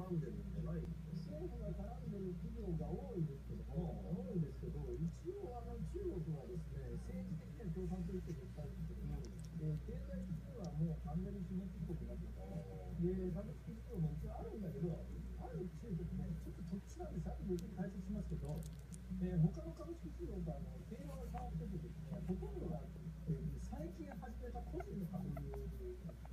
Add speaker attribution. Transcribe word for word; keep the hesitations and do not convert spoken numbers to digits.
Speaker 1: んでるんじゃないですか。政府が絡んでる企業が多いんですけども、多いんですけど、一応あの中国はですね、政治的には共産党一国に近いんですけども、で経済的にはもう完全に資本主義国になってます。で、株式市場も一応あるんだけど、ある中国ね、ちょっと特殊なんで、さっき僕に解説しますけど、えー、他の株式市場とあの経路が変わっててですね、ほとんどが、えー、最近始めた個人の株